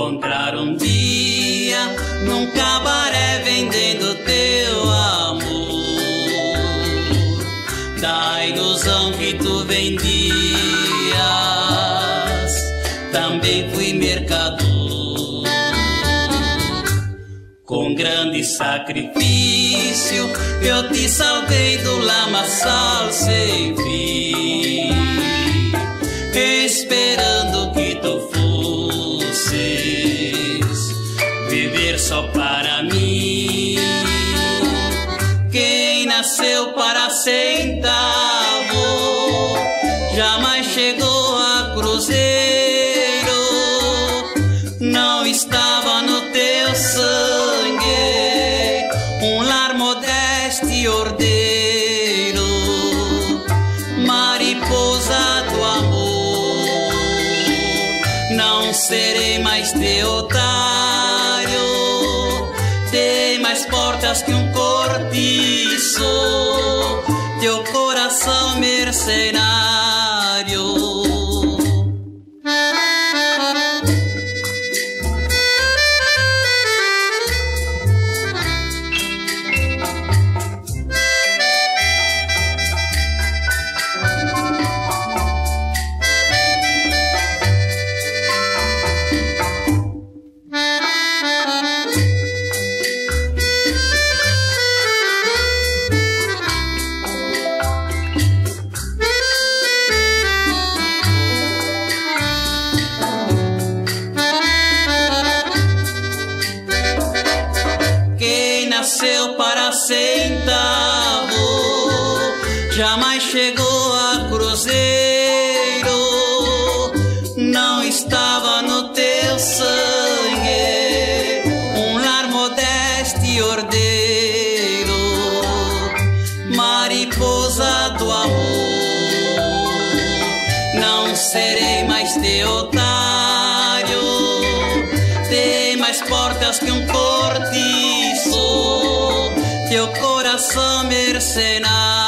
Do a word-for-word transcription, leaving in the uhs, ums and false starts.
encontrar um dia num cabaré vendendo teu amor, da ilusão que tu vendias, também fui mercador. Com grande sacrifício eu te salvei do lamaçal sem fim, esperando que tu fosses viver só para mim. Quem nasceu para centavo jamais chegou a cruzeiro, não estava no teu sangue um lar modesto e ordeiro. Mariposa do amor, não serei mais teu otário, tem mais portas que um cortiço, teu coração mercenário. Nasceu para centavo jamais chegou a cruzeiro, não estava no teu sangue um lar modesto e ordeiro. Mariposa do amor, não serei mais teu otário, tem mais portas que um cortiço, teu coração mercenário.